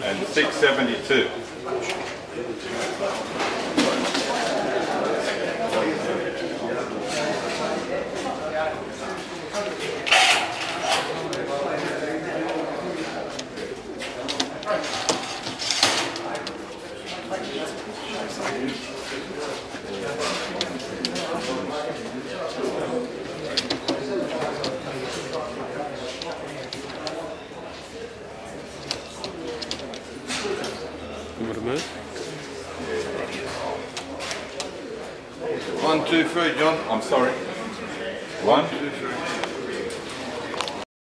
and 672. Want to move? 1, 2, 3, John. I'm sorry. 1, 2, 3.